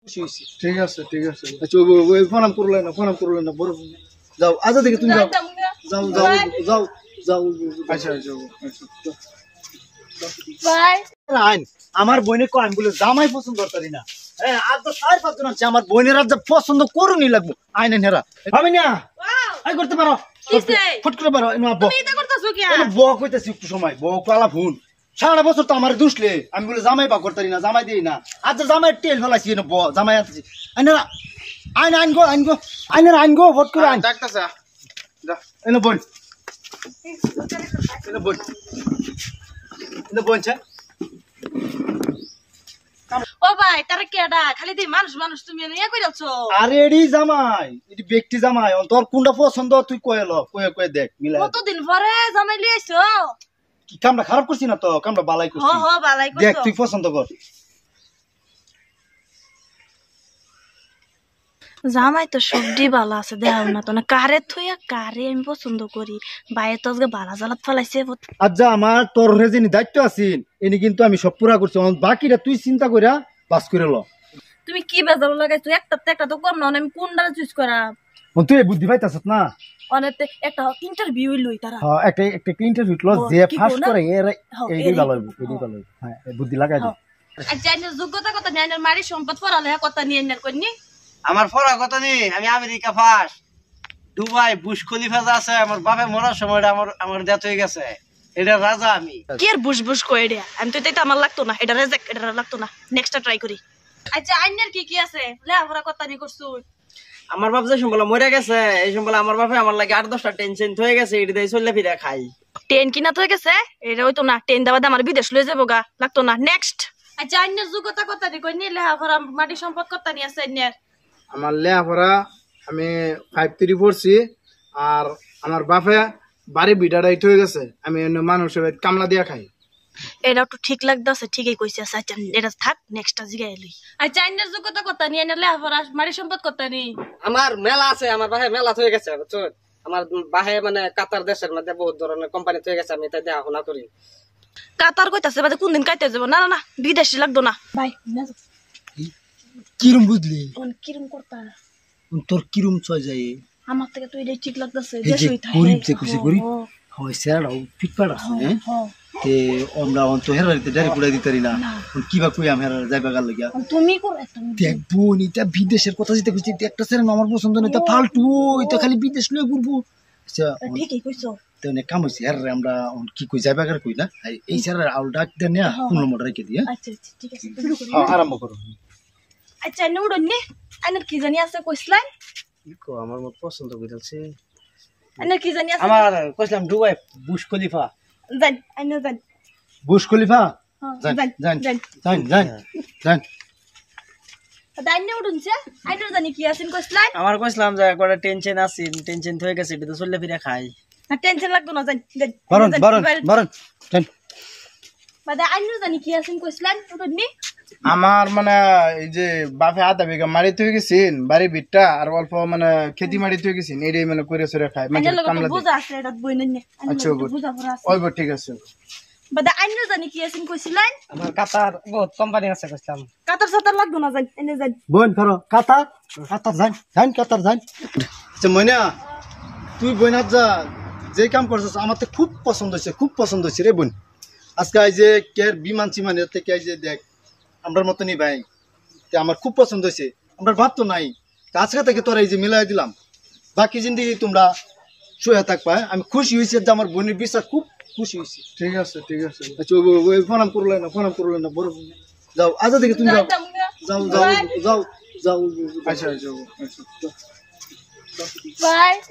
ঠিক আছে আচ্ছা ওই প্রণাম করলে না বড় যাও আজ থেকে তুমি যাও যাও যাও যাও যাও আচ্ছা বাই আইন আমার বোনের কো আমি বলে জামাই পছন্দ করি না হ্যাঁ আজ তো 4-5 জন আছে আমার বোনের আজ পছন্দ করুনি লাগবো আইন হেরা আমি না আই করতে পারো ফুট করে পারো না তুমি এটা করতেছো কি বউ কইতাছি একটু সময় বউ কালা ফোন সারা বছর তো আমার দুষলে আমি বলে জামাই বা করতারি না জামাই দেই না আজ জামাই তেল ফেলাইছি না জামাই আনছি আইনারা আইন গো ভোট করে আইন ডাক্তারছা যা এনে বোন এনে বোন ছা ও ভাই তারা কেডা খালি দি মানুষ তুমি ইয়া কইরাছো আরে এডি জামাই এডি ব্যক্তি জামাই তোর কোনটা পছন্দ তুই কয়ে দেখ মিলা কতদিন পরে জামাই লই আইছো কি কামটা খারাপ করছিস না তো কামটা বালাই করছিস বালাই করছো দেখ তুই পছন্দ কর জামাই তো সবজি ভালো আছে দেখাও না তো না কারে থইয়া কারে আমি পছন্দ করি বাইরে তো আজকে বালা জ্বালাত ফলাইছে আচ্ছা আমার তোর যিনি দায়িত্ব আছেন এনি কিন্তু আমি সব পুরা করছি বাকিটা তুই চিন্তা কইরা পাস করে ল তুমি কি বেজাল লাগাইছো একটা তো কম না আমি কোনটা চুজ করা তুই বুদ্ধি পাইতাছ না অনেতে একটা ইন্টারভিউ লই তারা হ্যাঁ একটা ইন্টারভিউ ল যে ফার্স্ট করে এই ভালো হইব হ্যাঁ বুদ্ধি লাগাই দে আচ্ছা এর যোগ্যতা কত নিয়ে এর মারি সম্পদ পড়ালে কত নিয়ে এর কইনি আমার পড়া কথা নেই আমি America first Dubai Burj Khalifa যা আছে আমার বাপে মরার সময় আমার ডেথ হয়ে গেছে এটা রাজা আমি কি আর বুশ কই রে আমি তো এটা আমার লাগতো না এটা রিজেক্ট এটা লাগতো না নেক্সটটা ট্রাই করি আচ্ছা আইনের কি আছে লেখাপড়া কথা নি করছু আমার বাপ যে সম্বল মরে গেছে এই সম্বল আমার বাপে আমার লাগে 8-10টা টেনশন হয়ে গেছে এটা দিয়ে চলে ফিরে খাই টেন কিনা তো হয়ে গেছে এটা হইতো না টেন দাবাদ আমার বিদেশ লয়ে যাবো গা লাগতো না নেক্সট আচ্ছা আইনের যোগ্যতা কথা নি কইনি লেখাপড়া মাটি সম্পদ কথা নি আছে আইনের আমার লেখাপড়া আমি 5-3 পড়ছি আর আমার বাপে বাড়ি বিটাটাই হয়ে গেছে আমি মানুষের কামলা দিয়া খাই এটা একটু ঠিক লাগতেছে ঠিকই কইছে আচ্ছা এটা থাক নেক্সটটা জিগাই লই আচ্ছা আইনের যোগ্যতা কথা নি এনে লেখাপড়া মাটি সম্পদ কথা নি আমার মেলা আছে আমার বাহে মেলা হয়ে গেছে বুঝছো আমার বাহে মানে কাতার দেশের মধ্যে বহুত ধরনের কোম্পানি হয়ে গেছে আমি তাই দেখাশোনা করি কাতার কইতাছে বাদে কোন দিন কাইতে যাব না না বিদেশি লাগতো না ভাই কিরম বুঝলি কিরম করতা তোর কিরম চয় যায় আমার থেকে তো এটাই ঠিক লাগতেছে এই যে গরিব যে কইছে গরিব হয় স্যারও ফিটপাট আছে হ্যাঁ তে আমরা অন্ত হেরারিতে ডাইরেক্ট পুরা দিতারি না কিবা কই আমি হেরার যাইবা গাল লাগিয়া তুমি করো দেখবো নিটা বিদেশের কথা যেতে কইছি একটা স্যার আমার পছন্দ না এটা ফালতু এটা খালি বিদেশ লয়ে ঘুরবো আচ্ছা ঠিকই কইছো তো নে কাম হইছে হেরারে আমরা কি কই যাইবা গার কই না এই স্যারের আউল ডাক দেন না কোন নম্বর রেখে দিয়া আচ্ছা ঠিক আছে শুরু করি আরম্ভ করো আচ্ছা নুডন নে আইনের কি জানি আছে কইছলাই কো আমার মত পছন্দ কইতাছে আইনের কি জানি আছে আমার কইছিলাম দুবাই বুশ খলিফা জান আইনের জান বুশ খলিফা জান দাইনে উডুনছে আইনের জানি কি আছেন কইছলাই আমার কইছিলাম যে একটা টেনশন আছে টেনশন হয়ে গেছে এটা তো চলে ফিরে খাই না টেনশন লাগতো না জান বারণ বাদে আইনের জানি কি আছেন কইছলাই উডুন নি আমার মানে এই যে বাপে আধা বিঘা মারিতে হয়ে গেছেন বাড়ি বিটটা আর অল্প মানে খেতি মারিতে হয়ে গেছেন এটাই মানে করে সরে খায় মানে কামলা বুঝা আছে এটা বইনেন নে আচ্ছা বুঝা পড়া আছে ওই ঠিক আছে বাদে আইনের জানি কি আছেন কইছলাই আমার কাতার বহুত কোম্পানি আছে কইছিলাম কাতার সাতার লাগতো না জান এনে জান বোন করো কাতার যান আচ্ছা ময়না তুই বোন যা যে কাম করছিস আমার তো খুব পছন্দ হয়েছে রে বোন আজকে এই যে কের বিমান চিমান থেকে এই যে দেখ আমরার মতনই ভাই আমার খুব পছন্দ হয়েছে আমরা ভাবতো নাই আজকে থেকে তোরা এই যে মিলাই দিলাম বাকি জিন্দিগি তোমরা শুয়ে থাকবা আমি খুশি হয়েছি যে আমার বোনের বিশ্বাস খুব খুশি হয়েছি ঠিক আছে আচ্ছা ওই প্রণাম করলে না বড় যাও আজ থেকে তুমি যাও আচ্ছা বাই